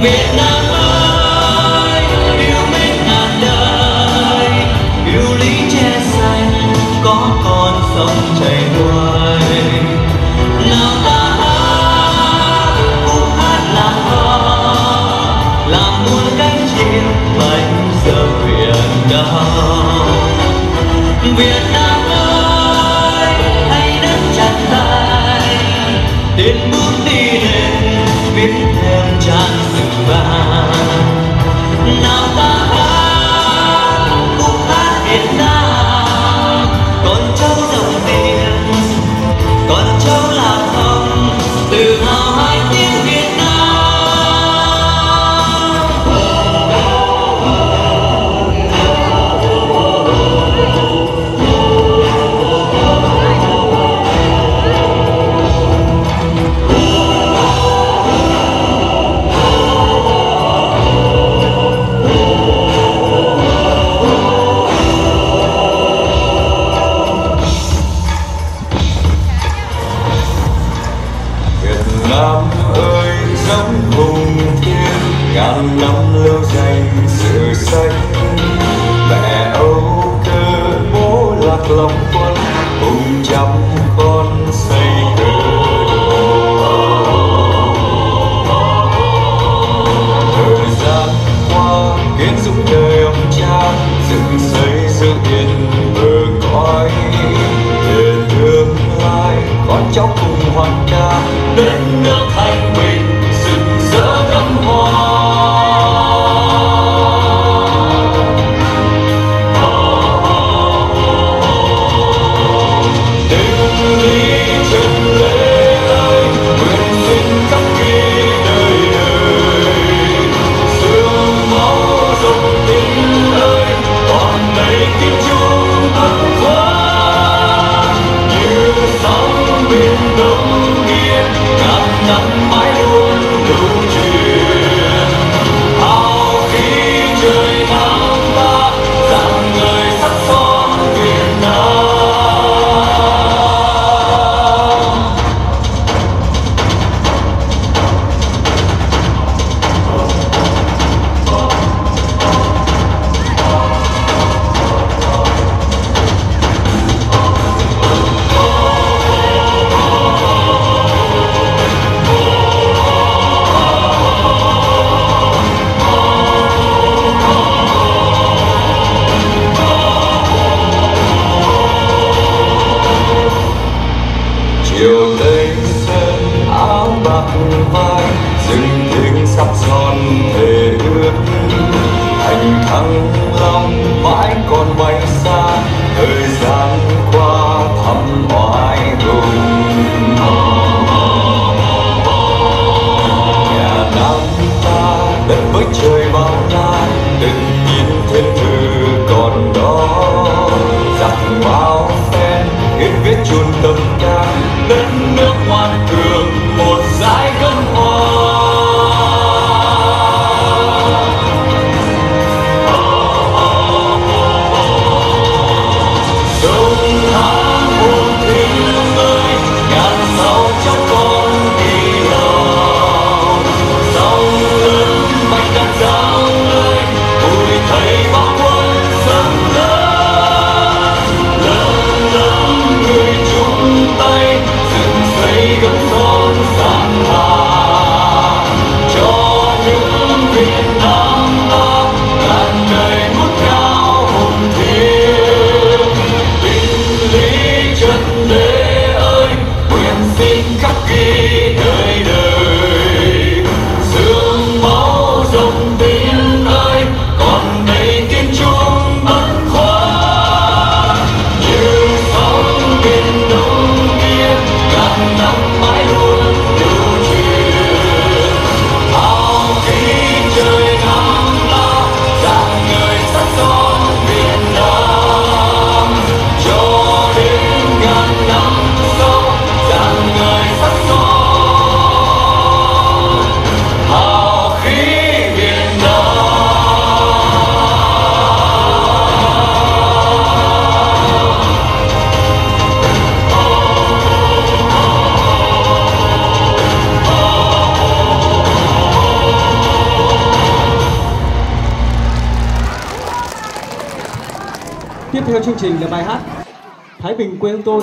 Việt Nam ơi, yêu mến ngàn đời, yêu lý che xanh có con sông chảy hoài. Nào ta hát khúc hát làm hò, làm muôn cánh chim bay giờ Việt Nam. Việt Nam ơi, hãy nắm chặt tay, tiến bước đi đến viết thêm trang sử vàng. Nào ta hát khúc hát Việt Nam, con cháu dòng tiền, con cháu là không tự hào hai tiếng Việt Nam. Nam ơi giống hùng thiên, ngàn năm lưu danh sự xanh. Mẹ Âu cơ bố lạc lòng quân, hùng trăm con xây cờ đô. Thời gian qua kiến dũng đời ông cha, dựng xây giữ yên bờ cõi. Để tương lai con cháu cùng hoan ca, đất nước thanh bình rực rỡ gấm hoa. Tình lý trần lê ơi, nguyện xin khắc ghi đời đời. Sương máu dòng tình ơi, toàn đầy kín chuông thất thoát. Như sóng biển đông nghiêng, ngàn năm mãi luôn lưu truyền. Hào khí trời Nam ta, rạng ngời sắc son Việt Nam. Chiều tây sơn áo bạc vai, rừng tiếng sắp son thề ước. Thành thăng long mãi còn bay xa, thời gian qua thăm oai hùng. Nhà Nam ta đất với trời bao la, từng nhìn thiên thư còn đó. Giặc bao phen viết viết chôn tâm ca, đất nước ngoan cường một dải gấm hoa. Sông Hán hồn thiêng ơi, ngàn sao trong con đi nào. Sông lớn bạch đàn giang ơi, ôi thầy bao quân dâng lớn. Lớn lớn người chung tay dựng xây Tiếp theo chương trình là bài hát Thái Bình quê hương tôi.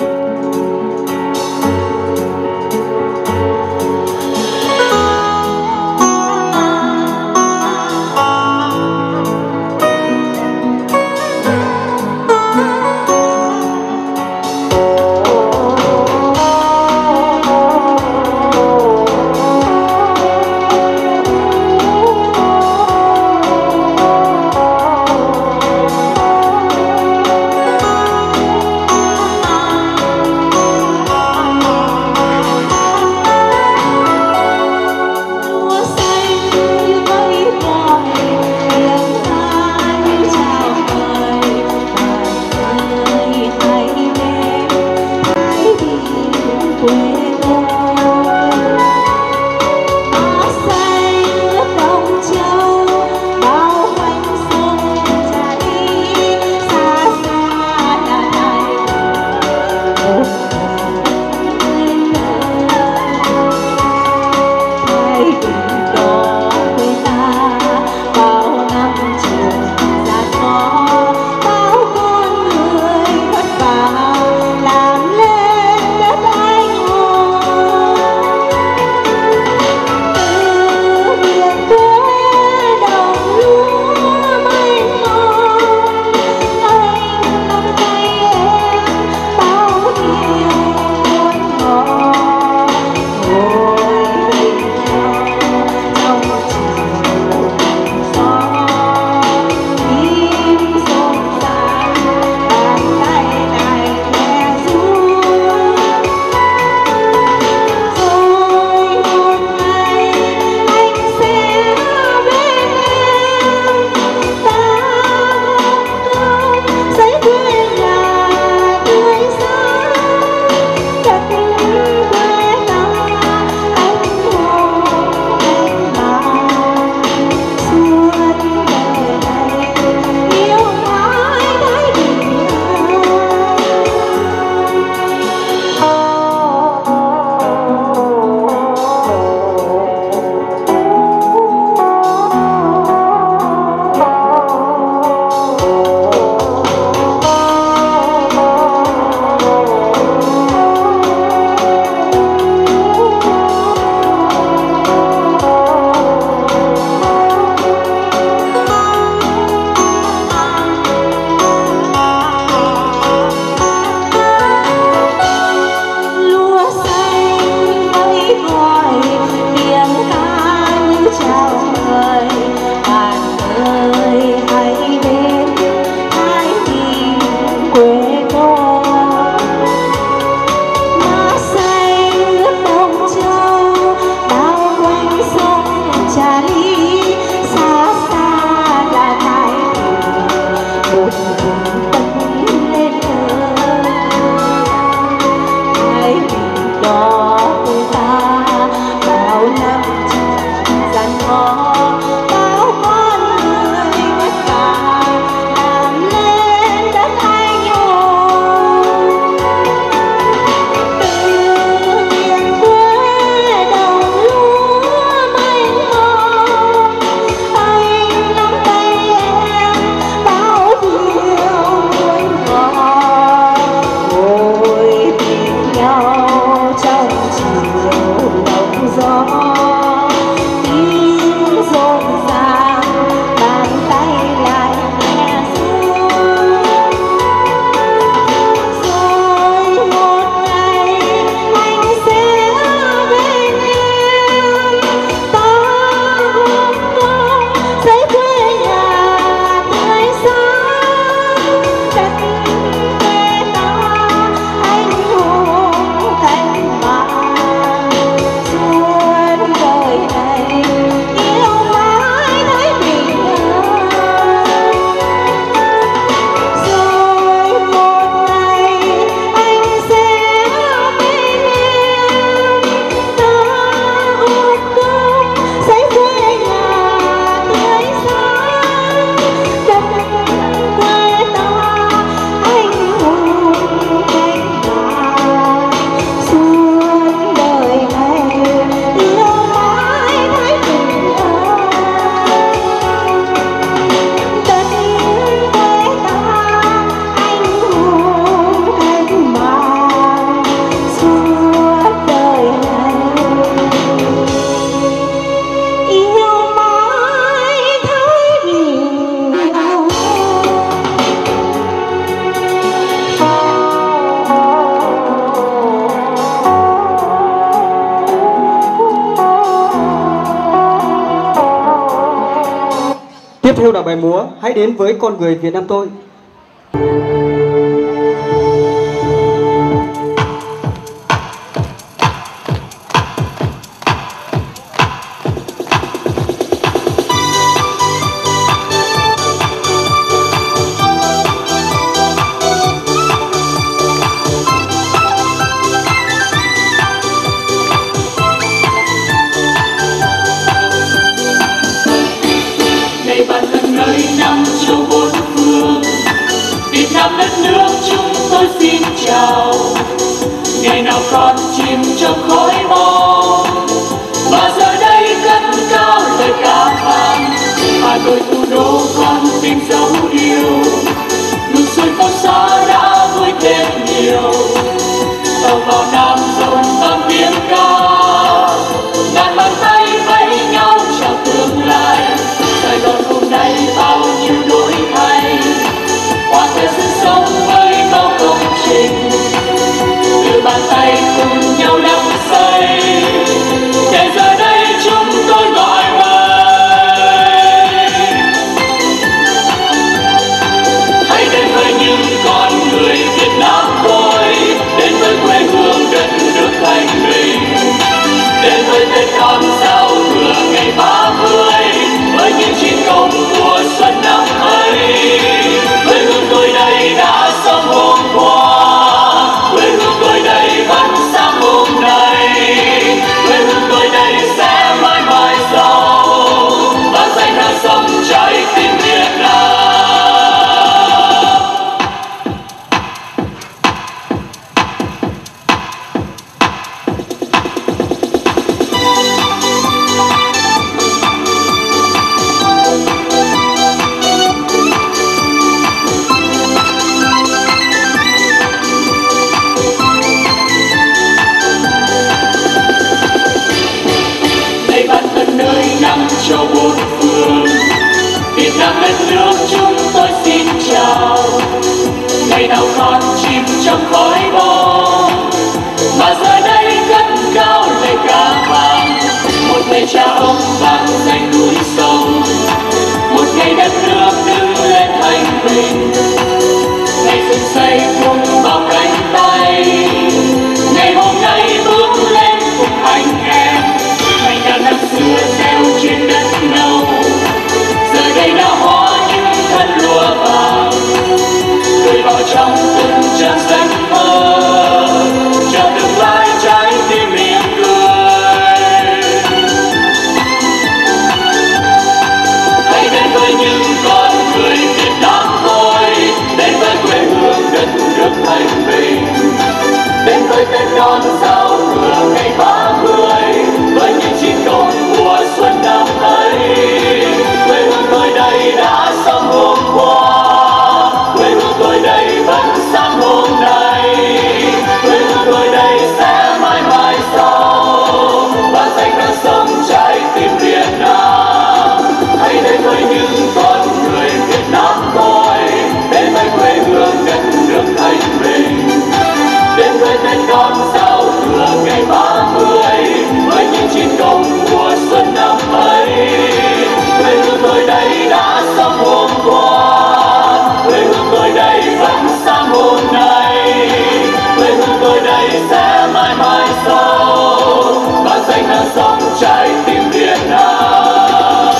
Tiếp theo là bài múa Hãy đến với con người Việt Nam tôi. Đất nước chúng tôi xin chào, ngày nào còn chìm trong khói bom và giờ đây cất cao lời ca vang. Hà Nội thủ đô con tìm dấu yêu, nụ xuôi phố xa đã vui thêm nhiều. Tàu vào Nam rộn vang tiếng ca, ngàn bàn tay vẫy nhau chào tương lai. Sài Gòn hôm nay bao nhiêu đổi thay, qua thời sự sống với bao công trình, từ bàn tay cùng nhau đắm say, để giờ đây chúng tôi gọi mời. Hãy đến với những con người Việt Nam tôi, đến với quê hương đất nước thanh bình, đến với Tết Đón giao thừa ngày 30, với những chiến công mùa xuân năm ấy. Quê hương tôi đây đã sống hôm qua, quê hương tôi đây vẫn sáng hôm nay, quê hương tôi đây sẽ mãi mãi giàu, và danh là sống trái tim Việt Nam. Cho bốn phương Việt Nam đất nước chúng tôi xin chào, ngày nào còn chìm trong khói bom mà giờ đây cất cao lời ca vang. Một ngày cha ông vang danh núi sông, một ngày đất nước đứng lên thanh bình, ngày dựng xây cùng bao cánh tay, ngày hôm nay bước lên cùng anh em. Ngày nhà năm xưa gieo trên đất nâu, giờ đây đã hóa những thân lúa vàng, tươi vào trong từng trang sách mơ, cho tương lai trái tim mỉm cười. Hãy đến với những con người Việt Nam thôi, đến với quê hương đất nước thanh bình, đến với Tết Đón giao thừa ngày 30, với những chiến công mùa xuân năm ấy. Quê hương tôi đây đã sống hôm qua, quê hương tôi đây vẫn sáng hôm nay, quê hương tôi đây sẽ mãi mãi giàu, và danh đang sống trái tim Việt Nam. Hãy đến với những con người Việt Nam tôi, đến với quê hương đất nước thanh bình, đến với Tết Đón giao thừa ngày 30, với những chiến công mùa xuân năm ấy. Quê hương tôi đây đã sống hôm qua, quê hương tôi đây vẫn sáng hôm nay, quê hương tôi đây sẽ mãi mãi giàu, và danh đang sống trái tim Việt Nam.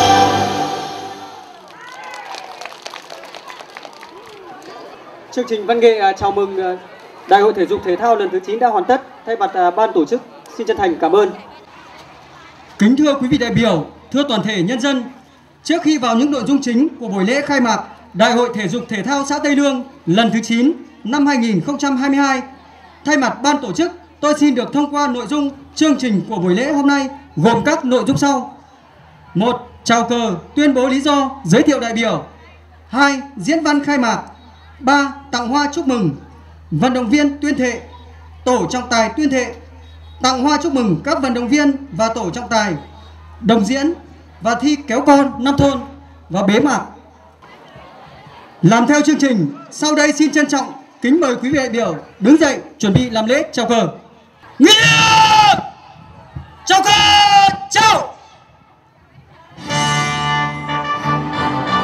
Chương trình văn nghệ chào mừng Đại hội thể dục thể thao lần thứ 9 đã hoàn tất. Thay mặt ban tổ chức xin chân thành cảm ơn. Kính thưa quý vị đại biểu, thưa toàn thể nhân dân, trước khi vào những nội dung chính của buổi lễ khai mạc Đại hội thể dục thể thao xã Tây Lương lần thứ 9 năm 2022, thay mặt ban tổ chức tôi xin được thông qua nội dung chương trình của buổi lễ hôm nay gồm các nội dung sau: 1. Chào cờ, tuyên bố lý do, giới thiệu đại biểu. 2. Diễn văn khai mạc. 3. Tặng hoa chúc mừng, vận động viên tuyên thệ, tổ trọng tài tuyên thệ, tặng hoa chúc mừng các vận động viên và tổ trọng tài, đồng diễn và thi kéo con 5 thôn và bế mạc. Làm theo chương trình, sau đây xin trân trọng kính mời quý vị đại biểu đứng dậy chuẩn bị làm lễ chào cờ. Nghĩa! Chào cờ! Chào!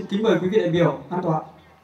Xin kính mời quý vị đại biểu an tọa.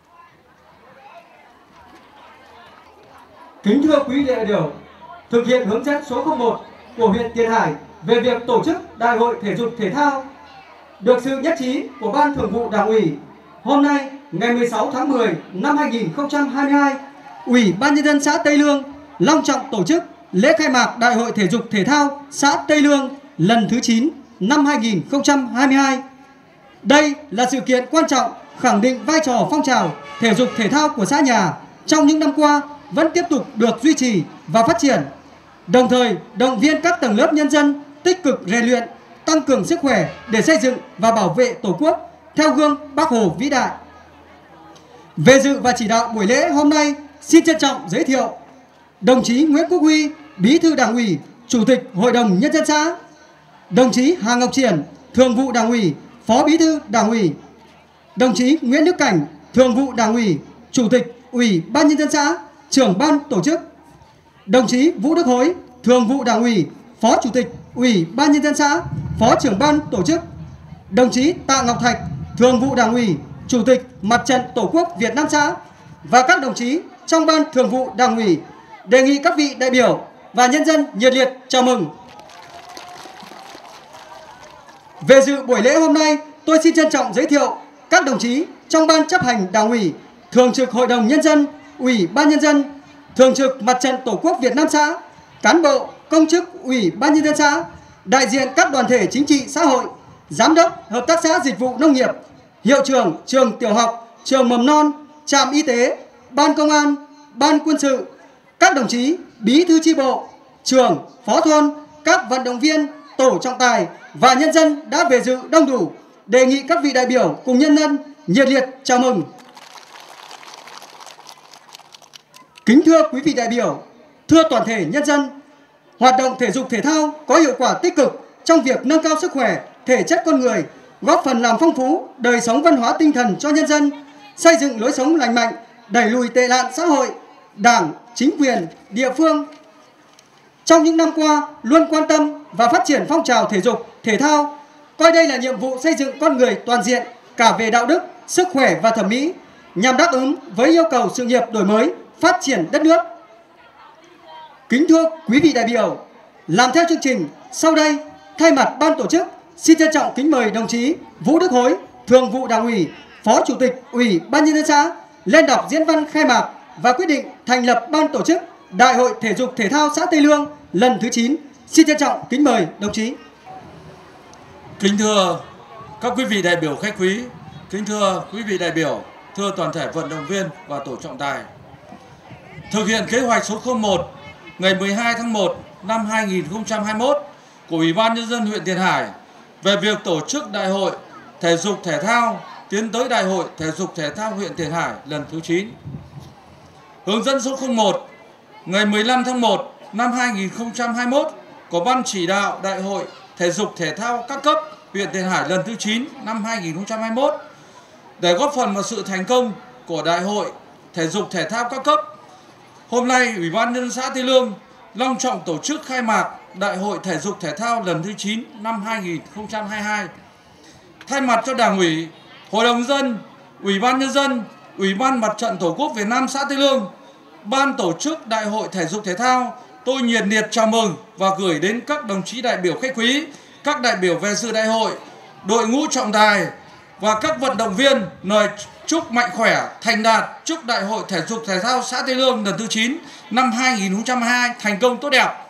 Kính thưa quý vị đại biểu, thực hiện hướng dẫn số 01 của huyện Tiền Hải về việc tổ chức Đại hội Thể dục Thể thao được sự nhất trí của Ban Thường vụ Đảng ủy, hôm nay ngày 16 tháng 10 năm 2022, Ủy ban Nhân dân xã Tây Lương long trọng tổ chức lễ khai mạc Đại hội Thể dục Thể thao xã Tây Lương lần thứ 9 năm 2022. Đây là sự kiện quan trọng khẳng định vai trò phong trào thể dục thể thao của xã nhà trong những năm qua vẫn tiếp tục được duy trì và phát triển, đồng thời động viên các tầng lớp nhân dân tích cực rèn luyện, tăng cường sức khỏe để xây dựng và bảo vệ Tổ quốc theo gương Bác Hồ vĩ đại. Về dự và chỉ đạo buổi lễ hôm nay, xin trân trọng giới thiệu đồng chí Nguyễn Quốc Huy, Bí thư Đảng ủy, Chủ tịch Hội đồng Nhân dân xã; đồng chí Hà Ngọc Triển, Thường vụ Đảng ủy, Phó Bí thư Đảng ủy; đồng chí Nguyễn Đức Cảnh, Thường vụ Đảng ủy, Chủ tịch Ủy ban Nhân dân xã, Trưởng ban tổ chức; đồng chí Vũ Đức Hối, Thường vụ Đảng ủy, Phó Chủ tịch Ủy ban Nhân dân xã, Phó Trưởng ban tổ chức; đồng chí Tạ Ngọc Thạch, Thường vụ Đảng ủy, Chủ tịch Mặt trận Tổ quốc Việt Nam xã và các đồng chí trong Ban Thường vụ Đảng ủy. Đề nghị các vị đại biểu và nhân dân nhiệt liệt chào mừng. Về dự buổi lễ hôm nay, tôi xin trân trọng giới thiệu các đồng chí trong Ban chấp hành Đảng ủy, Thường trực Hội đồng Nhân dân, Ủy ban Nhân dân, Thường trực Mặt trận Tổ quốc Việt Nam xã, cán bộ, công chức Ủy ban Nhân dân xã, đại diện các đoàn thể chính trị xã hội, giám đốc hợp tác xã dịch vụ nông nghiệp, hiệu trưởng trường tiểu học, trường mầm non, trạm y tế, ban công an, ban quân sự, các đồng chí bí thư chi bộ, trưởng, phó thôn, các vận động viên, tổ trọng tài và nhân dân đã về dự đông đủ. Đề nghị các vị đại biểu cùng nhân dân nhiệt liệt chào mừng. Kính thưa quý vị đại biểu, thưa toàn thể nhân dân, hoạt động thể dục thể thao có hiệu quả tích cực trong việc nâng cao sức khỏe, thể chất con người, góp phần làm phong phú đời sống văn hóa tinh thần cho nhân dân, xây dựng lối sống lành mạnh, đẩy lùi tệ nạn xã hội. Đảng, chính quyền, địa phương trong những năm qua luôn quan tâm và phát triển phong trào thể dục, thể thao, coi đây là nhiệm vụ xây dựng con người toàn diện cả về đạo đức, sức khỏe và thẩm mỹ, nhằm đáp ứng với yêu cầu sự nghiệp đổi mới, phát triển đất nước. Kính thưa quý vị đại biểu, làm theo chương trình, sau đây, thay mặt ban tổ chức, xin trân trọng kính mời đồng chí Vũ Đức Hối, Thường vụ Đảng ủy, Phó Chủ tịch Ủy ban Nhân dân xã lên đọc diễn văn khai mạc và quyết định thành lập ban tổ chức Đại hội Thể dục Thể thao xã Tây Lương lần thứ 9. Xin trân trọng kính mời đồng chí. Kính thưa các quý vị đại biểu khách quý, kính thưa quý vị đại biểu, thưa toàn thể vận động viên và tổ trọng tài. Thực hiện kế hoạch số 01 ngày 12 tháng 1 năm 2021 của Ủy ban Nhân dân huyện Tiền Hải về việc tổ chức Đại hội Thể dục Thể thao tiến tới Đại hội Thể dục Thể thao huyện Tiền Hải lần thứ 9. Hướng dẫn số 01 ngày 15 tháng 1 năm 2021 của Ban chỉ đạo Đại hội Thể dục Thể thao các cấp huyện Tiền Hải lần thứ 9 năm 2021. Để góp phần vào sự thành công của Đại hội Thể dục Thể thao các cấp, hôm nay Ủy ban Nhân dân xã Tây Lương long trọng tổ chức khai mạc Đại hội Thể dục Thể thao lần thứ 9 năm 2022. Thay mặt cho Đảng ủy, Hội đồng Nhân dân, Ủy ban Nhân dân, Ủy ban Mặt trận Tổ quốc Việt Nam xã Tây Lương, Ban tổ chức Đại hội Thể dục Thể thao, tôi nhiệt liệt chào mừng và gửi đến các đồng chí đại biểu khách quý, các đại biểu về dự đại hội, đội ngũ trọng tài và các vận động viên lời chúc mạnh khỏe, thành đạt, chúc Đại hội Thể dục Thể thao xã Tây Lương lần thứ 9 năm 2022 thành công tốt đẹp.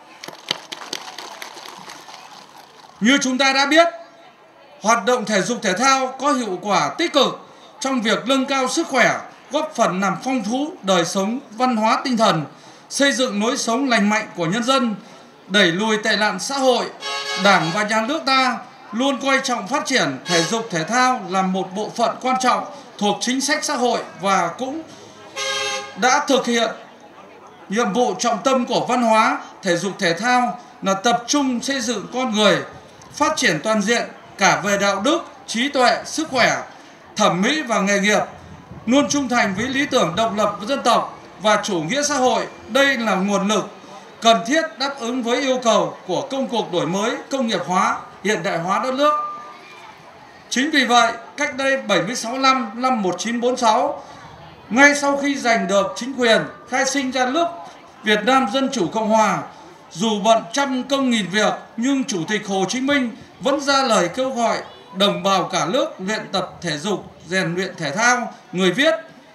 Như chúng ta đã biết, hoạt động thể dục thể thao có hiệu quả tích cực trong việc nâng cao sức khỏe, góp phần làm phong phú đời sống văn hóa tinh thần, xây dựng lối sống lành mạnh của nhân dân, đẩy lùi tệ nạn xã hội. Đảng và Nhà nước ta luôn coi trọng phát triển thể dục thể thao là một bộ phận quan trọng thuộc chính sách xã hội và cũng đã thực hiện nhiệm vụ trọng tâm của văn hóa thể dục thể thao là tập trung xây dựng con người, phát triển toàn diện cả về đạo đức, trí tuệ, sức khỏe, thẩm mỹ và nghề nghiệp, luôn trung thành với lý tưởng độc lập của dân tộc và chủ nghĩa xã hội. Đây là nguồn lực cần thiết đáp ứng với yêu cầu của công cuộc đổi mới, công nghiệp hóa, hiện đại hóa đất nước. Chính vì vậy, cách đây 76 năm, năm 1946, ngay sau khi giành được chính quyền, khai sinh ra nước Việt Nam Dân Chủ Cộng Hòa, dù bận trăm công nghìn việc, nhưng Chủ tịch Hồ Chí Minh vẫn ra lời kêu gọi đồng bào cả nước luyện tập thể dục, rèn luyện thể thao, người viết,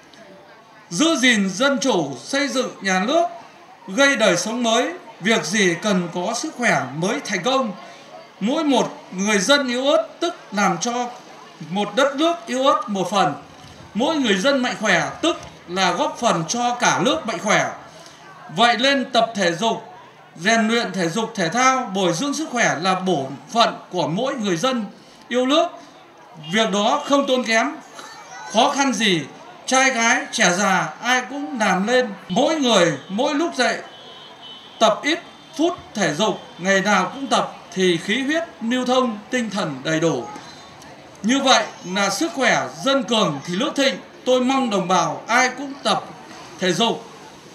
giữ gìn dân chủ, xây dựng nhà nước, gây đời sống mới. Việc gì cần có sức khỏe mới thành công. Mỗi một người dân yếu ớt tức làm cho một đất nước yếu ớt một phần. Mỗi người dân mạnh khỏe tức là góp phần cho cả nước mạnh khỏe. Vậy nên tập thể dục, rèn luyện thể dục thể thao, bồi dưỡng sức khỏe là bổn phận của mỗi người dân yêu nước. Việc đó không tốn kém, khó khăn gì, trai gái, trẻ già ai cũng làm lên. Mỗi người mỗi lúc dậy tập ít phút thể dục, ngày nào cũng tập thì khí huyết lưu thông, tinh thần đầy đủ. Như vậy là sức khỏe dân cường thì nước thịnh. Tôi mong đồng bào ai cũng tập thể dục.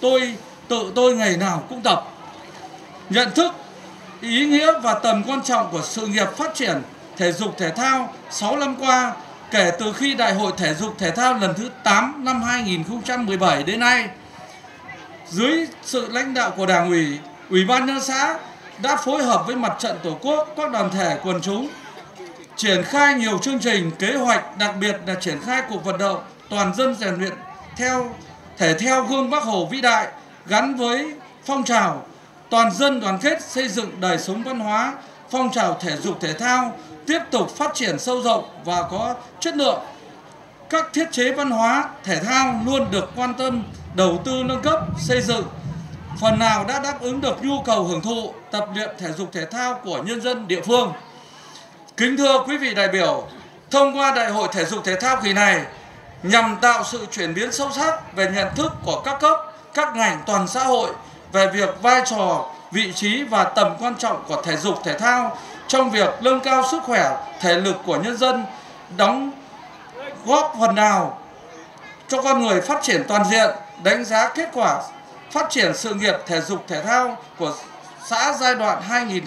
Tôi ngày nào cũng tập. Nhận thức ý nghĩa và tầm quan trọng của sự nghiệp phát triển thể dục thể thao 6 năm qua, kể từ khi Đại hội Thể dục Thể thao lần thứ 8 năm 2017 đến nay, dưới sự lãnh đạo của Đảng ủy, Ủy ban nhân xã đã phối hợp với Mặt trận Tổ quốc, các đoàn thể quần chúng triển khai nhiều chương trình, kế hoạch, đặc biệt là triển khai cuộc vận động toàn dân rèn luyện thể theo gương Bác Hồ vĩ đại, gắn với phong trào toàn dân đoàn kết xây dựng đời sống văn hóa. Phong trào thể dục thể thao tiếp tục phát triển sâu rộng và có chất lượng. Các thiết chế văn hóa thể thao luôn được quan tâm, đầu tư nâng cấp, xây dựng, phần nào đã đáp ứng được nhu cầu hưởng thụ tập luyện thể dục thể thao của nhân dân địa phương. Kính thưa quý vị đại biểu, thông qua Đại hội Thể dục Thể thao kỳ này nhằm tạo sự chuyển biến sâu sắc về nhận thức của các cấp, các ngành toàn xã hội về việc vai trò, vị trí và tầm quan trọng của thể dục thể thao trong việc nâng cao sức khỏe, thể lực của nhân dân, đóng góp phần nào cho con người phát triển toàn diện. Đánh giá kết quả phát triển sự nghiệp thể dục thể thao của xã giai đoạn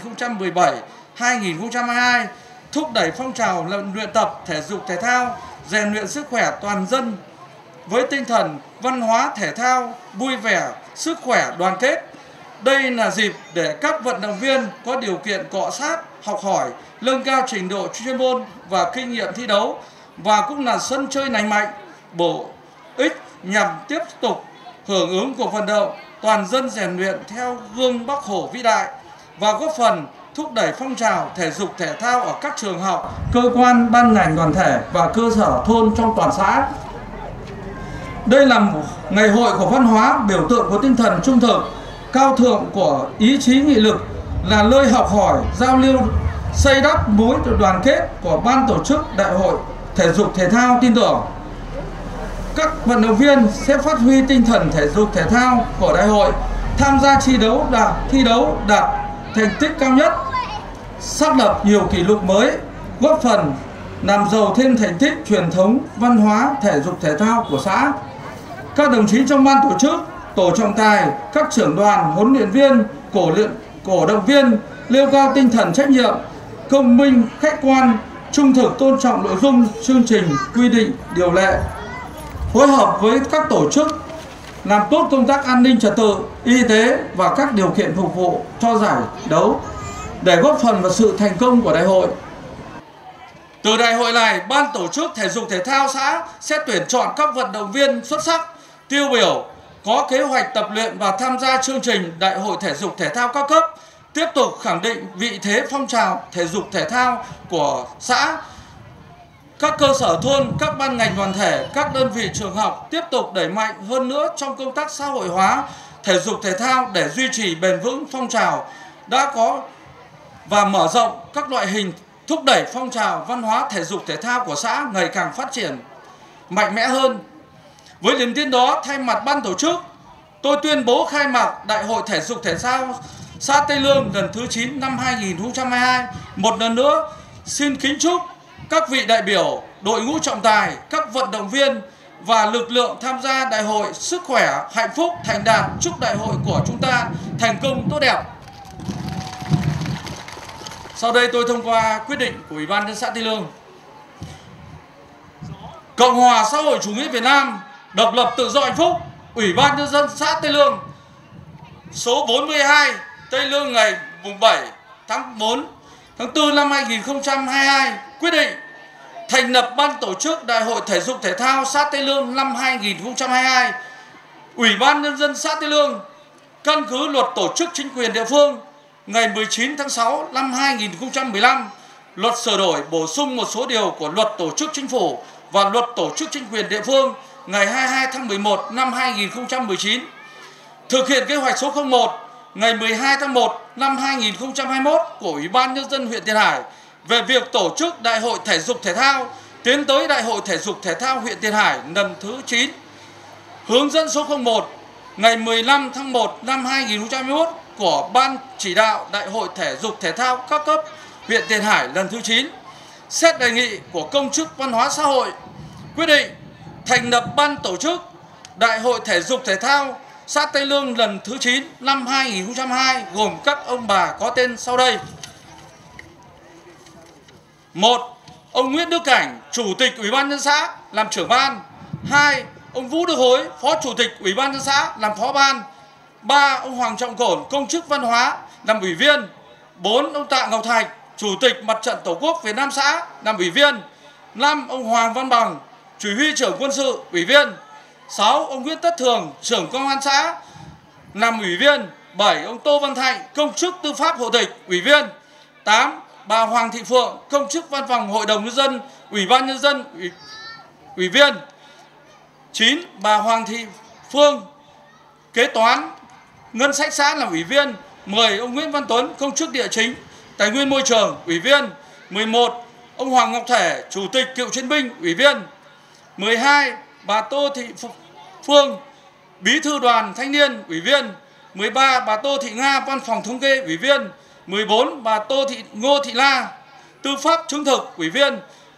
2017-2022, thúc đẩy phong trào luyện tập thể dục thể thao, rèn luyện sức khỏe toàn dân với tinh thần văn hóa thể thao, vui vẻ, sức khỏe, đoàn kết. Đây là dịp để các vận động viên có điều kiện cọ sát, học hỏi, nâng cao trình độ chuyên môn và kinh nghiệm thi đấu, và cũng là sân chơi lành mạnh, bổ ích nhằm tiếp tục hưởng ứng cuộc vận động toàn dân rèn luyện theo gương Bác Hồ vĩ đại và góp phần thúc đẩy phong trào thể dục thể thao ở các trường học, cơ quan, ban ngành đoàn thể và cơ sở thôn trong toàn xã. Đây là một ngày hội của văn hóa, biểu tượng của tinh thần trung thực, cao thượng của ý chí nghị lực, là nơi học hỏi, giao lưu, xây đắp mối đoàn kết của ban tổ chức Đại hội Thể dục Thể thao. Tin tưởng các vận động viên sẽ phát huy tinh thần thể dục thể thao của đại hội, tham gia thi đấu đạt thành tích cao nhất, xác lập nhiều kỷ lục mới, góp phần làm giàu thêm thành tích truyền thống văn hóa thể dục thể thao của xã. Các đồng chí trong ban tổ chức, tổ trọng tài, các trưởng đoàn, huấn luyện viên, cổ động viên nêu cao tinh thần trách nhiệm, công minh, khách quan, trung thực, tôn trọng nội dung chương trình, quy định, điều lệ, phối hợp với các tổ chức làm tốt công tác an ninh trật tự, y tế và các điều kiện phục vụ cho giải đấu để góp phần vào sự thành công của đại hội. Từ đại hội này, ban tổ chức thể dục thể thao xã sẽ tuyển chọn các vận động viên xuất sắc, tiêu biểu, có kế hoạch tập luyện và tham gia chương trình Đại hội Thể dục Thể thao các cấp, tiếp tục khẳng định vị thế phong trào thể dục thể thao của xã. Các cơ sở thôn, các ban ngành đoàn thể, các đơn vị trường học tiếp tục đẩy mạnh hơn nữa trong công tác xã hội hóa thể dục thể thao để duy trì bền vững phong trào đã có và mở rộng các loại hình, thúc đẩy phong trào văn hóa thể dục thể thao của xã ngày càng phát triển mạnh mẽ hơn. Với niềm tin đó, thay mặt ban tổ chức, tôi tuyên bố khai mạc Đại hội Thể dục Thể thao xã Tây Lương lần thứ 9 năm 2022. Một lần nữa, xin kính chúc các vị đại biểu, đội ngũ trọng tài, các vận động viên và lực lượng tham gia đại hội sức khỏe, hạnh phúc, thành đạt. Chúc đại hội của chúng ta thành công tốt đẹp. Sau đây tôi thông qua quyết định của Ủy ban nhân xã Tây Lương. Cộng hòa xã hội chủ nghĩa Việt Nam, độc lập tự do hạnh phúc, Ủy ban Nhân dân xã Tây Lương số 42 Tây Lương ngày 7 tháng 4 năm 2022 quyết định thành lập Ban tổ chức Đại hội Thể dục Thể thao xã Tây Lương năm 2022. Ủy ban Nhân dân xã Tây Lương căn cứ Luật Tổ chức Chính quyền địa phương ngày 19 tháng 6 năm 2015, Luật sửa đổi bổ sung một số điều của Luật Tổ chức Chính phủ và Luật Tổ chức Chính quyền địa phương ngày 22 tháng 11 năm 2019, thực hiện kế hoạch số 01 ngày 12 tháng 1 năm 2021 của Ủy ban Nhân dân huyện Tiền Hải về việc tổ chức Đại hội Thể dục Thể thao tiến tới Đại hội Thể dục Thể thao huyện Tiền Hải lần thứ 9. Hướng dẫn số 01 ngày 15 tháng 1 năm 2021 của Ban chỉ đạo Đại hội Thể dục Thể thao các cấp huyện Tiền Hải lần thứ 9. Xét đề nghị của Công chức Văn hóa Xã hội, quyết định thành lập Ban tổ chức Đại hội Thể dục Thể thao xã Tây Lương lần thứ 9 năm 2022 gồm các ông bà có tên sau đây. 1. Ông Nguyễn Đức Cảnh, Chủ tịch Ủy ban nhân dân xã làm trưởng ban. 2. Ông Vũ Đức Hối, Phó Chủ tịch Ủy ban nhân dân xã làm phó ban. 3. Ông Hoàng Trọng Cổn, công chức văn hóa làm ủy viên. 4. Ông Tạ Ngọc Thạch, Chủ tịch Mặt trận Tổ quốc Việt Nam xã làm ủy viên. 5. Ông Hoàng Văn Bằng, Chỉ huy trưởng quân sự ủy viên. 6. Ông Nguyễn Tất Thường, trưởng công an xã làm ủy viên. 7. Ông Tô Văn Thạnh, công chức tư pháp hộ tịch ủy viên. 8. Bà Hoàng Thị Phượng, công chức văn phòng Hội đồng Nhân dân, Ủy ban Nhân dân ủy viên. 9. Bà Hoàng Thị Phương, kế toán ngân sách xã làm ủy viên. 10. Ông Nguyễn Văn Tuấn, công chức địa chính tài nguyên môi trường ủy viên. 11. Ông Hoàng Ngọc Thể, Chủ tịch Cựu chiến binh ủy viên. 12. Bà Tô Thị Phương, Bí thư đoàn thanh niên ủy viên. 13. Bà Tô Thị Nga, văn phòng thống kê ủy viên. 14. Bà Ngô Thị La, tư pháp chứng thực ủy viên.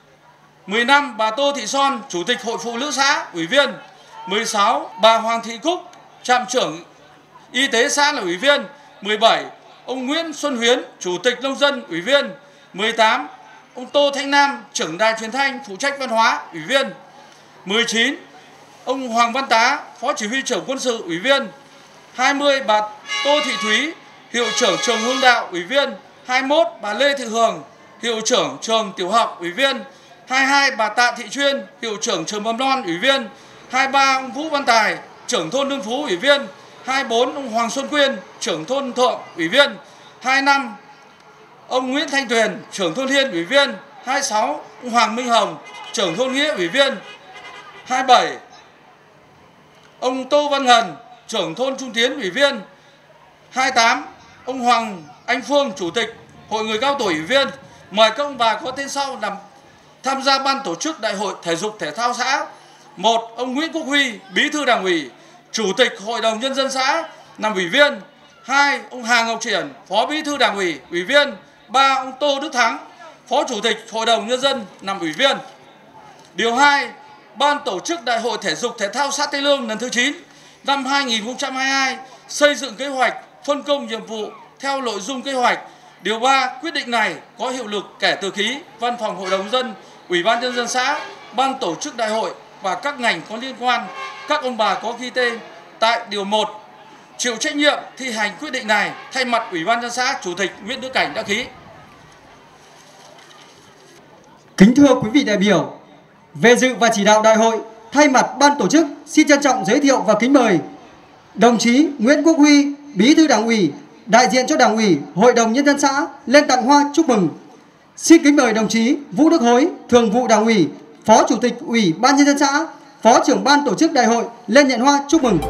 15. Bà Tô Thị Son, Chủ tịch Hội phụ nữ xã ủy viên. 16. Bà Hoàng Thị Cúc, trạm trưởng y tế xã là ủy viên. 17. Ông Nguyễn Xuân Huyến, Chủ tịch nông dân ủy viên. 18. Ông Tô Thanh Nam, trưởng đài truyền thanh phụ trách văn hóa ủy viên. 19. Ông Hoàng Văn Tá, Phó Chỉ huy trưởng quân sự ủy viên. 20. Bà Tô Thị Thúy, hiệu trưởng trường Hương Đạo ủy viên. 21. Bà Lê Thị Hường, hiệu trưởng trường tiểu học ủy viên. 22. Bà Tạ Thị Chuyên, hiệu trưởng trường mầm non ủy viên. 23. Ông Vũ Văn Tài, trưởng thôn Lương Phú ủy viên. 24. Ông Hoàng Xuân Quyên, trưởng thôn Thượng ủy viên. 25. Ông Nguyễn Thanh Tuyền, trưởng thôn Liên ủy viên. 26. Ông Hoàng Minh Hồng, trưởng thôn Nghĩa ủy viên. 27. Ông Tô Văn Ngân, trưởng thôn Trung Tiến ủy viên. 28. Ông Hoàng Anh Phương, Chủ tịch Hội người cao tuổi ủy viên. Mời các ông bà có tên sau làm tham gia Ban tổ chức Đại hội Thể dục Thể thao xã. 1. Ông Nguyễn Quốc Huy, Bí thư Đảng ủy, Chủ tịch Hội đồng Nhân dân xã làm ủy viên. 2. Ông Hà Ngọc Triển, Phó Bí thư Đảng ủy, ủy viên. 3. Ông Tô Đức Thắng, Phó Chủ tịch Hội đồng Nhân dân làm ủy viên. Điều 2. Ban tổ chức Đại hội Thể dục Thể thao xã Tây Lương lần thứ 9 năm 2022 xây dựng kế hoạch, phân công nhiệm vụ theo nội dung kế hoạch. Điều 3. Quyết định này có hiệu lực kể từ ký Văn phòng Hội đồng Nhân dân, Ủy ban Nhân dân xã, Ban tổ chức đại hội và các ngành có liên quan. Các ông bà có ghi tên tại điều 1 chịu trách nhiệm thi hành quyết định này thay mặt Ủy ban Nhân dân xã, Chủ tịch Nguyễn Đức Cảnh đã ký. Kính thưa quý vị đại biểu, về dự và chỉ đạo đại hội, thay mặt Ban tổ chức xin trân trọng giới thiệu và kính mời đồng chí Nguyễn Quốc Huy, Bí thư Đảng ủy, đại diện cho Đảng ủy, Hội đồng Nhân dân xã lên tặng hoa chúc mừng. Xin kính mời đồng chí Vũ Đức Hối, Thường vụ Đảng ủy, Phó Chủ tịch Ủy ban Nhân dân xã, Phó trưởng Ban tổ chức đại hội lên nhận hoa chúc mừng.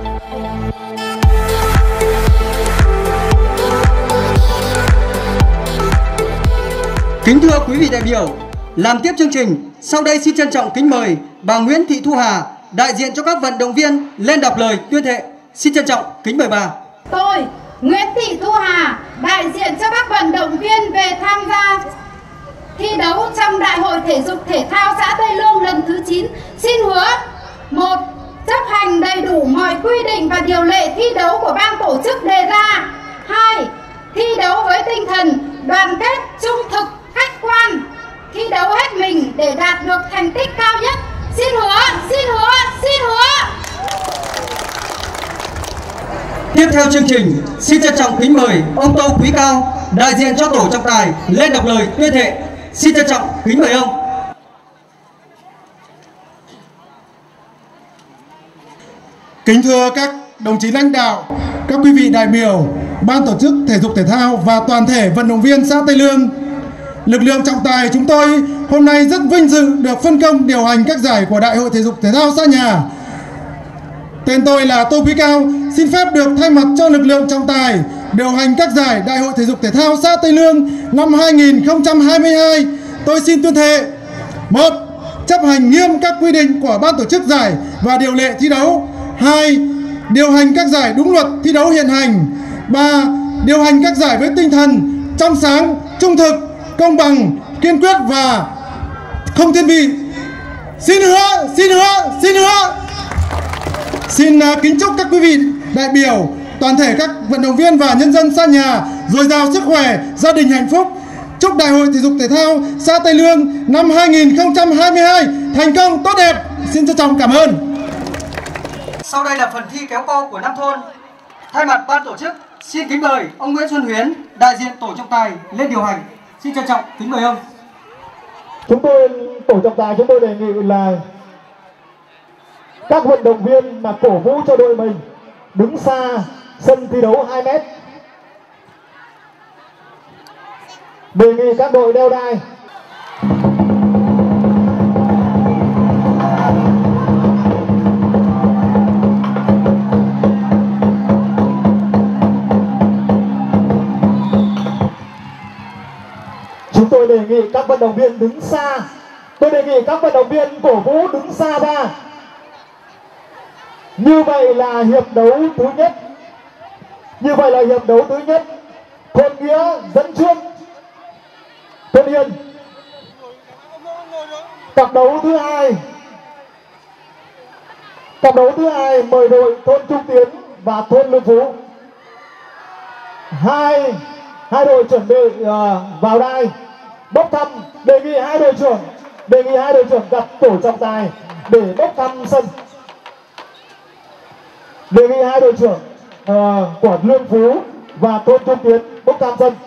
Kính thưa quý vị đại biểu, làm tiếp chương trình, sau đây xin trân trọng kính mời bà Nguyễn Thị Thu Hà, đại diện cho các vận động viên lên đọc lời tuyên thệ. Xin trân trọng kính mời bà. Tôi, Nguyễn Thị Thu Hà, đại diện cho các vận động viên về tham gia thi đấu trong Đại hội Thể dục Thể thao xã Tây Lương lần thứ 9, xin hứa: 1. Chấp hành đầy đủ mọi quy định và điều lệ thi đấu của ban tổ chức đề ra. 2. Thi đấu với tinh thần đoàn kết, trung thực, khách quan, thi đấu hết mình để đạt được thành tích cao nhất. Xin hứa Tiếp theo chương trình, xin trân trọng kính mời ông Tô Quý Cao, đại diện cho tổ trọng tài lên đọc lời tuyên thệ. Xin trân trọng kính mời ông. Kính thưa các đồng chí lãnh đạo, các quý vị đại biểu, ban tổ chức thể dục thể thao và toàn thể vận động viên xã Tây Lương, lực lượng trọng tài chúng tôi hôm nay rất vinh dự được phân công điều hành các giải của Đại hội thể dục thể thao xã nhà. Tên tôi là Tô Quý Cao, xin phép được thay mặt cho lực lượng trọng tài điều hành các giải Đại hội thể dục thể thao xã Tây Lương năm 2022. Tôi xin tuyên thệ: 1. Chấp hành nghiêm các quy định của ban tổ chức giải và điều lệ thi đấu. 2. Điều hành các giải đúng luật thi đấu hiện hành. 3. Điều hành các giải với tinh thần trong sáng, trung thực, công bằng, kiên quyết và không thiên vị. Xin hứa. Xin kính chúc các quý vị đại biểu, toàn thể các vận động viên và nhân dân xã nhà dồi dào sức khỏe, gia đình hạnh phúc. Chúc Đại hội thể dục thể thao xã Tây Lương năm 2022 thành công tốt đẹp. Xin trân trọng cảm ơn. Sau đây là phần thi kéo co của 5 thôn. Thay mặt ban tổ chức, xin kính mời ông Nguyễn Xuân Huyến, đại diện tổ trọng tài lên điều hành. Xin trân trọng kính mời ông. Tổ trọng tài chúng tôi đề nghị là các vận động viên mà cổ vũ cho đội mình đứng xa sân thi đấu 2 mét. Đề nghị các đội đeo đai. Chúng tôi đề nghị các vận động viên đứng xa. Tôi đề nghị các vận động viên cổ vũ đứng xa ra. Như vậy là hiệp đấu thứ nhất. Thôn Nghĩa dẫn trước. Thôn Yên. Cặp đấu thứ hai mời đội thôn Trung Tiến và thôn Lương Phú. Hai đội chuẩn bị vào đai bốc thăm. Đề nghị hai đội trưởng gặp tổ trọng tài để bốc thăm sân. Đề nghị hai đội trưởng của Lương Phú và thôn Trung Tiến bốc thăm sân.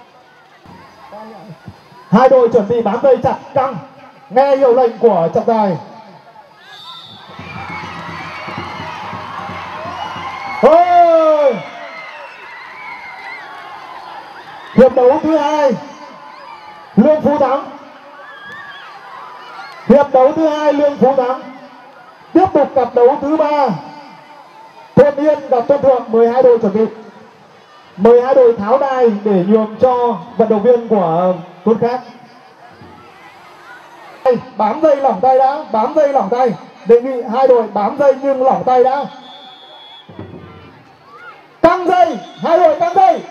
Hai đội chuẩn bị bám dây chặt căng, nghe hiệu lệnh của trọng tài. Hiệp đấu thứ hai Lương Phú thắng. Tiếp tục cặp đấu thứ 3 Thôn Yên gặp Thôn Thượng. 12 đội chuẩn bị. 12 đội tháo đai để nhường cho vận động viên của thôn khác. Bám dây lỏng tay. Đề nghị hai đội bám dây nhưng lỏng tay đã. Căng dây, hai đội căng dây.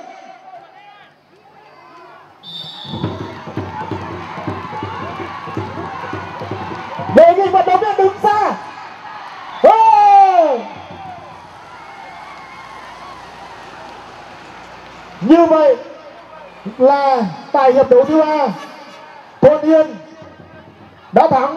Đề nghị vận động viên đứng xa. Như vậy là tại hiệp đấu thứ 3 Thôn Yên đã thắng.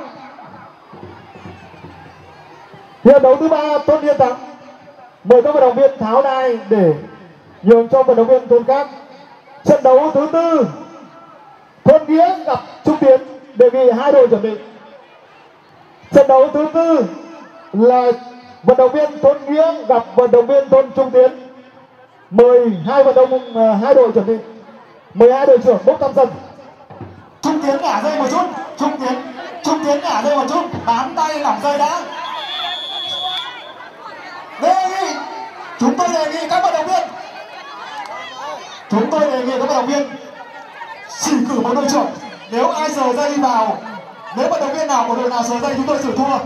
Hiệp đấu thứ 3 Thôn Yên thắng. Mời các vận động viên tháo đai để nhường cho vận động viên thôn khác. Trận đấu thứ 4 Thôn Nghĩa gặp Trung Tiến. Đề nghị hai đội chuẩn bị. Trận đấu thứ 4 là vận động viên thôn Nghĩa gặp vận động viên thôn Trung Tiến. Mời hai đội chuẩn bị. Mời hai đội trưởng bốc thăm sân. Trung Tiến ngả dây một chút. Trung Tiến ngả dây một chút. Bám tay lỏng dây đã. Chúng tôi đề nghị các vận động viên chỉ cử một đội trưởng. Nếu ai sờ dây vào, nếu vận động viên nào của đội nào sờ dây chúng tôi xử thua.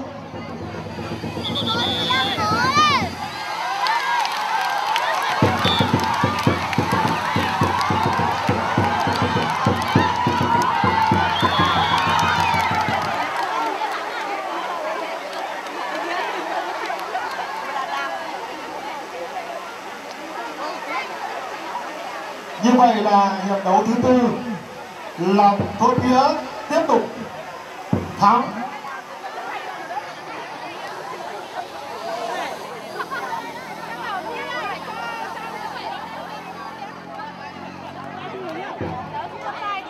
Như vậy là hiệp đấu thứ 4 là Thôn Nghĩa tiếp tục thắng.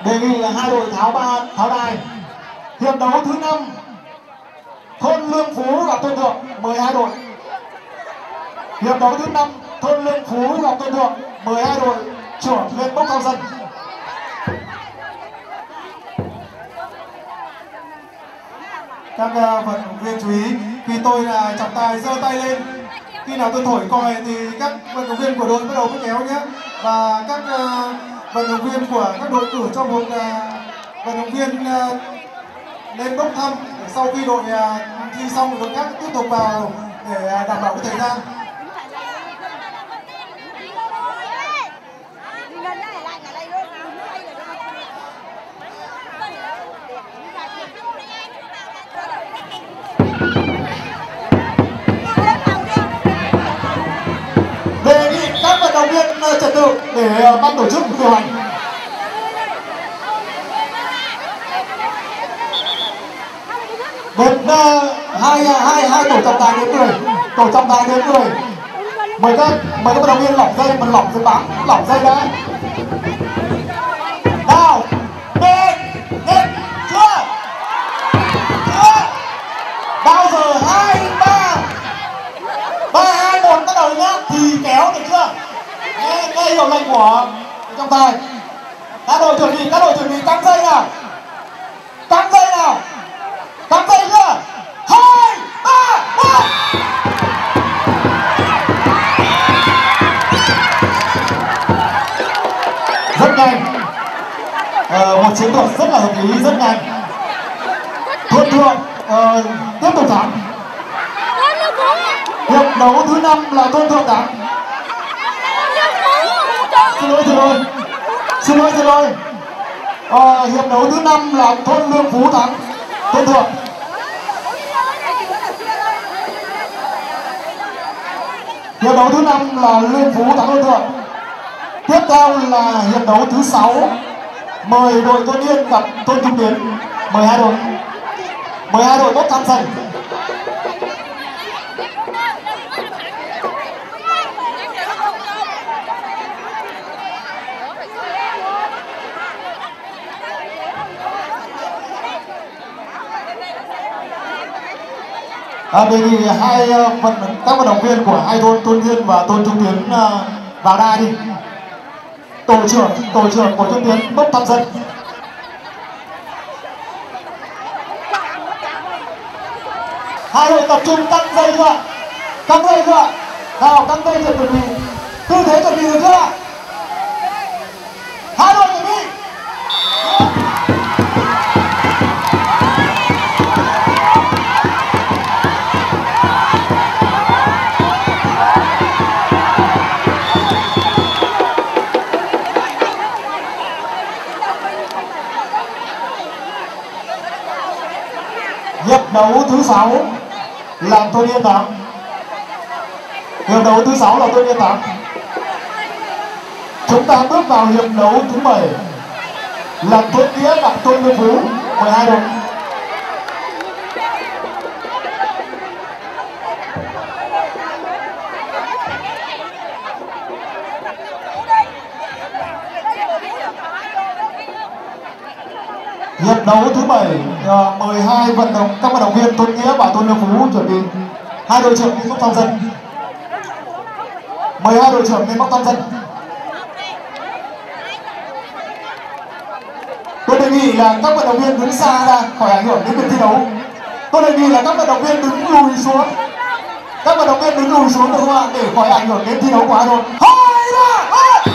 Đề nghị là hai đội tháo đài. Hiệp đấu thứ 5 thôn Lương Phú gặp Tôn Thượng, mời hai đội. Hiệp đấu thứ 5 thôn Lương Phú gặp Tôn Thượng, mời hai đội trưởng lên bốc thăm sân. Các vận động viên chú ý, khi tôi là trọng tài giơ tay lên, khi nào tôi thổi còi thì các vận động viên của đội bắt đầu mới kéo nhé. Và các vận động viên của các đội cử cho một vận động viên lên bốc thăm, sau khi đội thi xong đội khác tiếp tục vào để đảm bảo cái thời gian. Đề nghị các vận động viên trật tự để ban tổ chức điều hành. Một hai tổ trọng tài đến người, tổ trọng tài đến người. Mời các vận động viên lỏng dây, mình lỏng dây bám, lỏng dây đã. Nào, lên, chưa? Bao giờ 2, 3, 2, 1 bắt đầu nhá, thì kéo được chưa? Nghe hiệu lệnh của trọng tài. Các đội chuẩn bị căng dây nào. Căng dây chưa? 2, 3, 1. Rất nhanh. Một chiến thuật rất là hợp lý, rất nhanh. Thôn Thượng tiếp tục thắng. Hiệp đấu thứ 5 là Thôn Thượng thắng. Xin lỗi. Hiệp đấu thứ 5 là thôn Lương Phú thắng Thôn Thượng. Hiệp đấu thứ 5 là Lương Phú thắng Thôn Thượng. Tiếp theo là hiệp đấu thứ 6. Mời đội Tôn Yên gặp Thôn Trung Tiến. Mời hai đội bốc thăm sân. Đề nghị các vận động viên của hai thôn Tôn Yên và Thôn Trung Tiến vào đài đi. Tổ trưởng của Trung Tiến bốc thăm sân. Hai đội tập trung căng dây chưa? Nào, căng dây chuẩn bị. Tư thế chuẩn bị được chưa? Hai đội chuẩn bị. Hiệp đấu thứ 6 là Tôn Yên thắng. Chúng ta bước vào hiệp đấu thứ 7 là Thôn Nghĩa gặp Thôn Lương Phú. Mời hai đội. Hiệp đấu thứ 7 mời các vận động viên Tôn Nghĩa và Thôn Lương Phú chuẩn bị. Hai đội trưởng lên bốc thăm sân. Mời hai đội trưởng lên bốc thăm sân. Tôi đề nghị là các vận động viên đứng xa ra khỏi ảnh hưởng đến việc thi đấu. Tôi đề nghị là các vận động viên đứng lùi xuống. Được không ạ? Để khỏi ảnh hưởng đến thi đấu của hai đội. 2, 3, 1.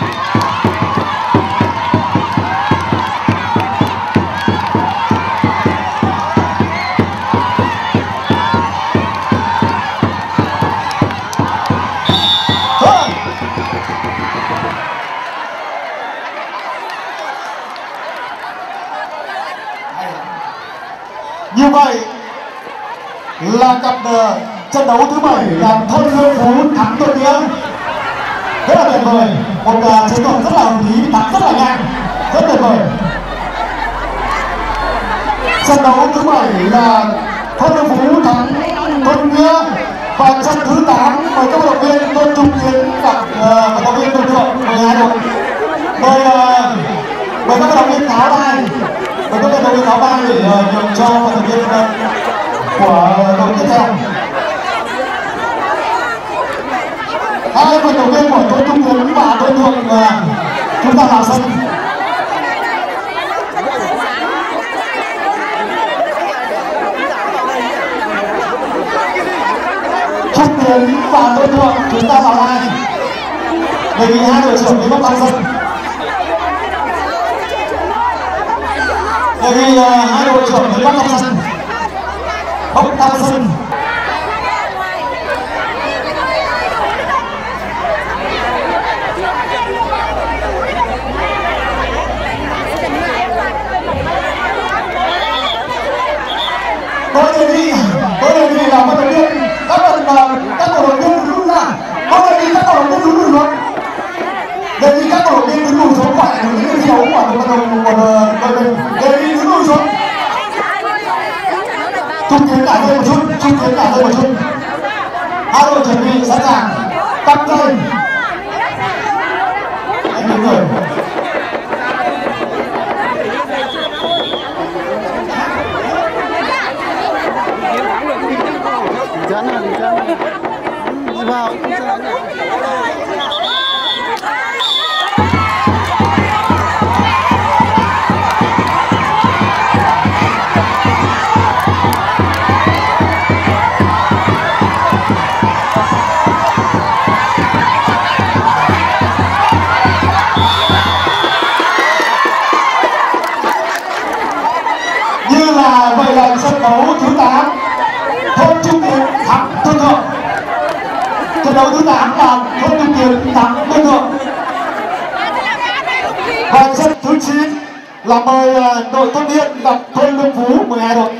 Như vậy là cặp trận đấu thứ 7 là Thôn Lương Phú thắng Tôn Nghĩa. Rất là tuyệt vời. Một chiến thuật rất là hợp lý, thắng rất là nhanh. Rất tuyệt vời. Trận đấu thứ 7 là Thôn Lương Phú thắng Tôn Nghĩa. Và trận thứ 8 mời các vận động viên Thôn Trung Tiến gặp vận động viên Tôn Thượng. Mời hai đội. Mời các vận động viên tháo vai, mời các vận động viên tháo vai để nhường cho vận động viên của đội tiếp theo. Hai vận động viên của Tôn Trung Tiến và Tôn Thượng chúng ta vào sân. Trung Tiến và Tôn Thượng chúng ta vào hai. Đề nghị hai đội trưởng đi bốc thăm sân. Đề nghị hai đội trưởng đi bốc thăm sân. Bốc thăm sân. Tôi đề nghị là vận động viên các cổ động viên đứng ra. Tôi đề nghị các cổ động viên đứng lùi xuống. Đề nghị các cổ động viên đứng lùi xuống phải là những cái dấu của vận động đội mình. Đề nghị đứng lùi xuống. Trung Tiến cả rơi một chút. Hai đội chuẩn bị sẵn sàng. Căng dây. Anh đứng người. Vào. Như là vậy là trận đấu thứ 8 Thôn Trung Tiến thắng Tôn Thượng. Trận đấu thứ 8 là Thôn Trung Tiến thắng Tôn Thượng. Và trận thứ 9 là mời đội Tôn Yên gặp Thôn Lương Phú 12 đội.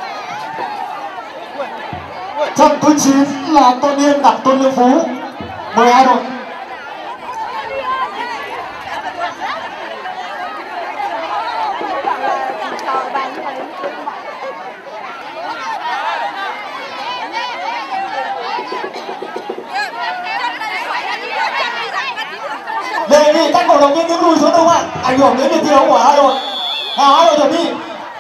Trận thứ 9 là Tôn Yên gặp Thôn Lương Phú 12 đội. Đề nghị các cổ động viên đứng lùi xuống đâu ạ, ảnh hưởng đến việc thi đấu của hai đội. Nào hai đội chuẩn bị.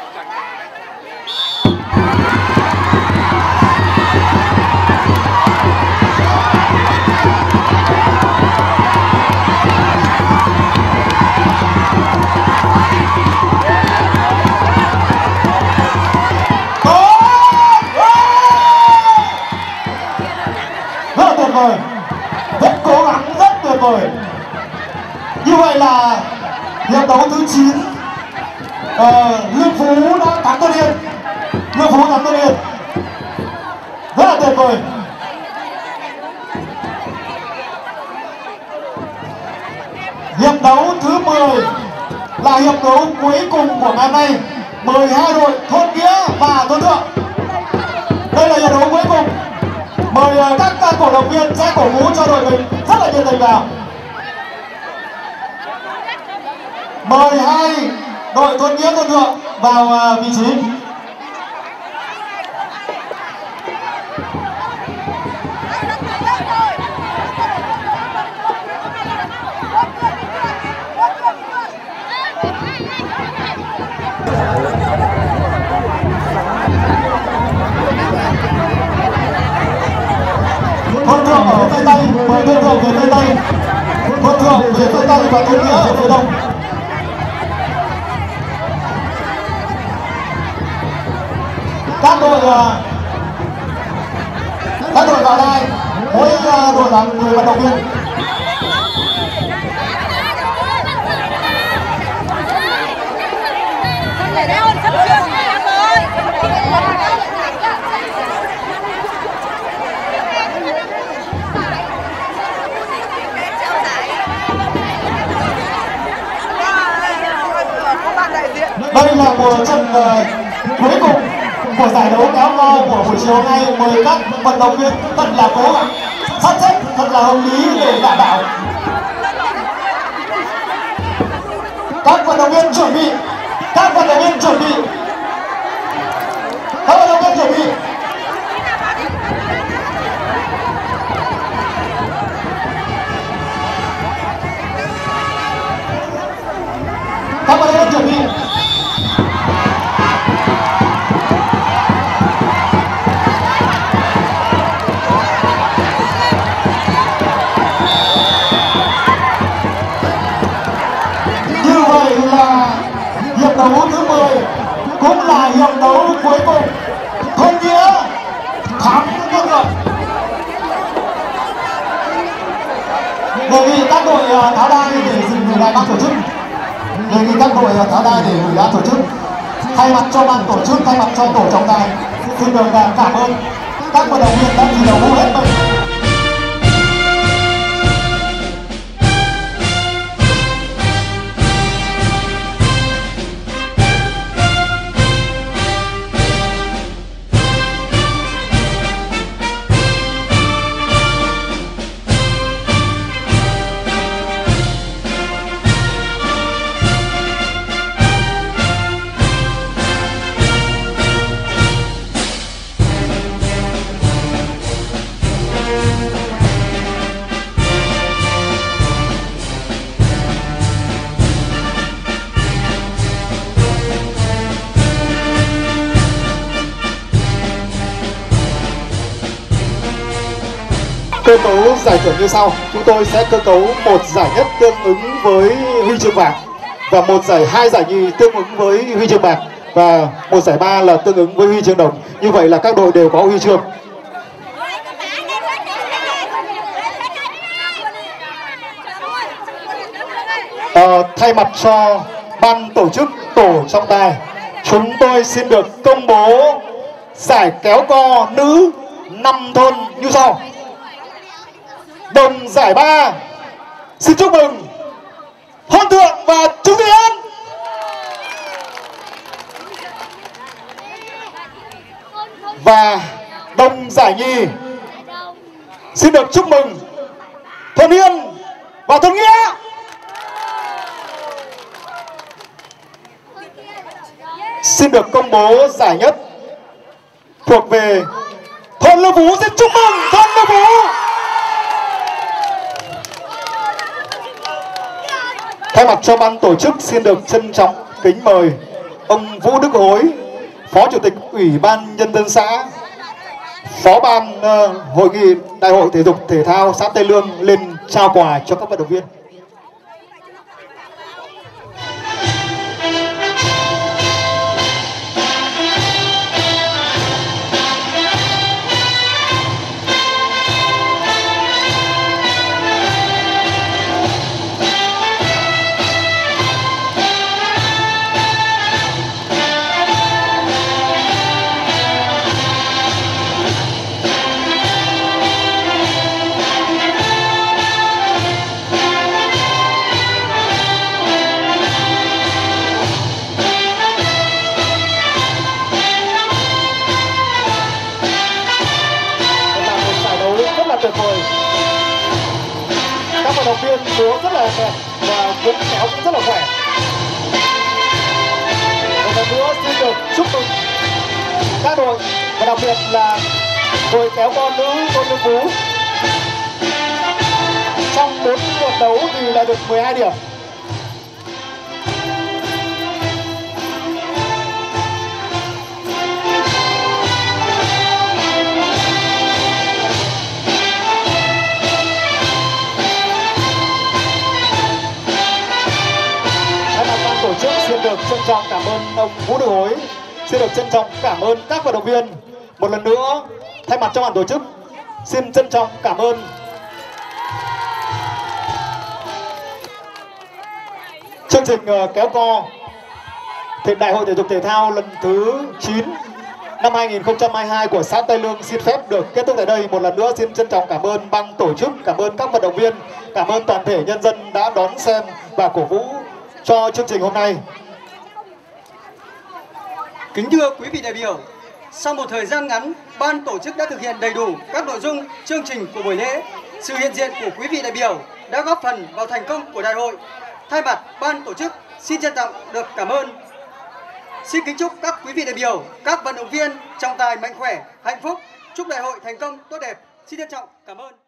Rất là tuyệt vời, rất cố gắng, rất tuyệt vời. Như vậy là hiệp đấu thứ 9 Lương Phú đã thắng Tôn Yên. Lương Phú thắng Tôn Yên. Rất là tuyệt vời. Hiệp đấu thứ 10 là hiệp đấu cuối cùng của ngày hôm nay. 12 đội Thôn Nghĩa và Thôn Thượng. Đây là hiệp đấu cuối cùng. Mời các cổ động viên sẽ cổ vũ cho đội mình rất là nhiệt tình vào. Mời hai đội Thôn Nghĩa Thôn Thượng vào vị trí. Thôn Thượng ở phía Tây, mời Thôn Thượng về phía Tây. Thôn Thượng về phía Tây và Thôn Nghĩa ở phía Đông. Các đội vào đây, mỗi đội là 10 vận động viên. Đây là một trận cuối cùng của giải đấu kéo co của buổi chiều nay. Mời các vận động viên thật là cố gắng, sắp xếp thật là hợp lý để đảm bảo. Các vận động viên chuẩn bị. Các vận động viên chuẩn bị. Các vận động viên chuẩn bị. Các vận động Đề nghị các đội tháo đai để dừng lại ban tổ chức. Đề nghị các đội tháo đai để gửi ban tổ chức. Thay mặt cho ban tổ chức, thay mặt cho tổ trọng tài, xin được cảm ơn các vận động viên đã thi đấu hết mình. Cơ cấu giải thưởng như sau. Chúng tôi sẽ cơ cấu một giải nhất tương ứng với huy chương vàng, và hai giải nhì tương ứng với huy chương bạc, và một giải ba là tương ứng với huy chương đồng. Như vậy là các đội đều có huy chương. Thay mặt cho ban tổ chức, tổ trọng tài, chúng tôi xin được công bố giải kéo co nữ 5 thôn như sau. Đồng giải 3, xin chúc mừng Hôn Thượng và Trung Thị An. Và đồng giải nhì, xin được chúc mừng Thôn Yên và Thôn Nghĩa. Xin được công bố giải nhất thuộc về Thôn Lưu Phú. Xin chúc mừng Thôn Lưu Phú. Thay mặt cho ban tổ chức, xin được trân trọng kính mời ông Vũ Đức Hối, Phó Chủ tịch Ủy ban Nhân dân xã, Phó ban Hội nghị Đại hội Thể dục Thể thao xã Tây Lương lên trao quà cho các vận động viên. Tuyệt vời. Các vận động viên múa rất là đẹp và cũng kéo cũng rất là khỏe. Một lần nữa xin được chúc mừng các đội, và đặc biệt là đội kéo co nữ Thôn Lưu Phú. Trong 4 lượt đấu thì là được 12 điểm. Tổ chức xin được trân trọng cảm ơn ông Vũ Đức Hối, xin được trân trọng cảm ơn các vận động viên. Một lần nữa, thay mặt cho ban tổ chức, xin trân trọng cảm ơn chương trình kéo co Đại hội Thể dục Thể thao lần thứ 9 năm 2022 của xã Tây Lương xin phép được kết thúc tại đây. Một lần nữa xin trân trọng cảm ơn ban tổ chức, cảm ơn các vận động viên, cảm ơn toàn thể nhân dân đã đón xem và cổ vũ cho chương trình hôm nay. Kính thưa quý vị đại biểu, sau một thời gian ngắn, ban tổ chức đã thực hiện đầy đủ các nội dung chương trình của buổi lễ. Sự hiện diện của quý vị đại biểu đã góp phần vào thành công của đại hội. Thay mặt ban tổ chức, xin trân trọng được cảm ơn. Xin kính chúc các quý vị đại biểu, các vận động viên trọng tài mạnh khỏe, hạnh phúc, chúc đại hội thành công tốt đẹp. Xin trân trọng cảm ơn.